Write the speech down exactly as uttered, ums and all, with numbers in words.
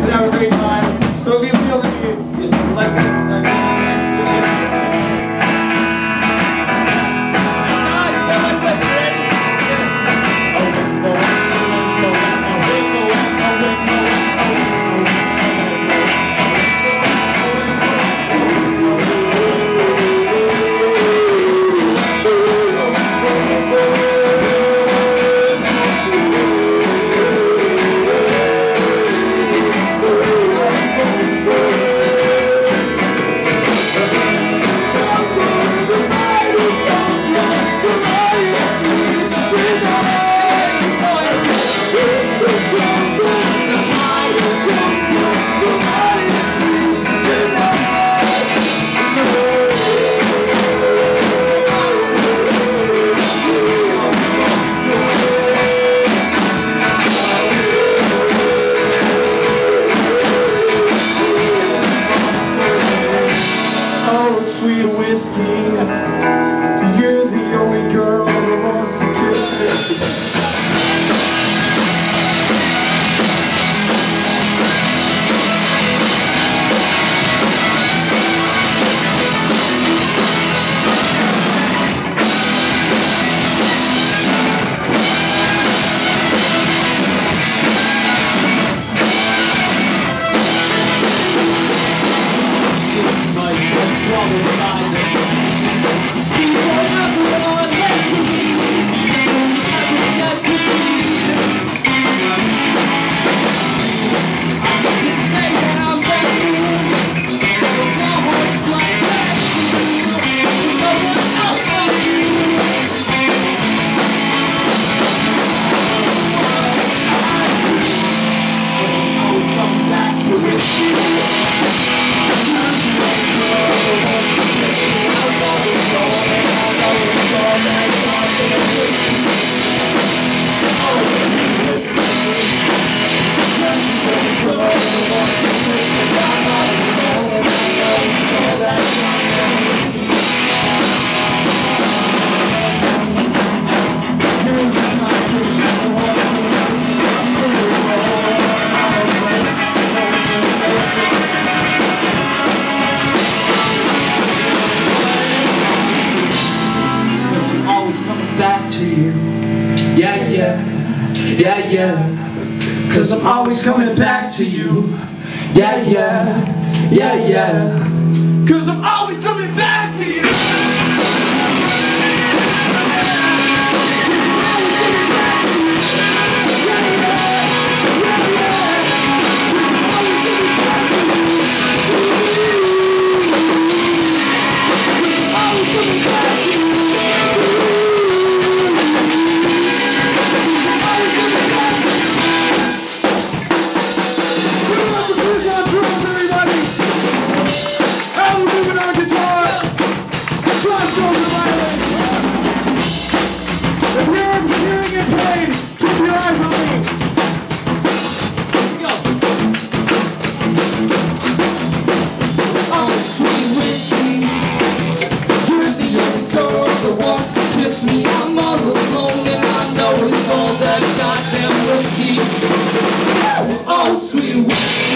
and have a great time. So if you feel the need, like this, like this. Sweet whiskey, you're the only girl who wants to kiss me. Back to you, yeah, yeah, yeah, yeah. Cause I'm always coming back to you, yeah, yeah, yeah, yeah. Cause I'm always coming back to you. Oh, sweet.